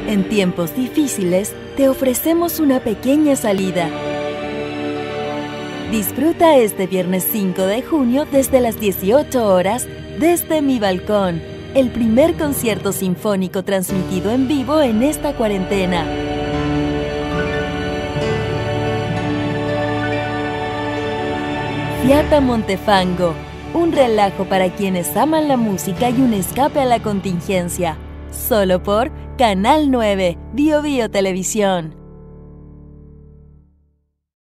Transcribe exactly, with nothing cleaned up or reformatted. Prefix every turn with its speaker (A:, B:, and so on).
A: En tiempos difíciles, te ofrecemos una pequeña salida. Disfruta este viernes cinco de junio desde las dieciocho horas desde Mi Balcón, el primer concierto sinfónico transmitido en vivo en esta cuarentena. Fiata Montefango, un relajo para quienes aman la música y un escape a la contingencia. Solo por Canal nueve, Bio Bio Televisión.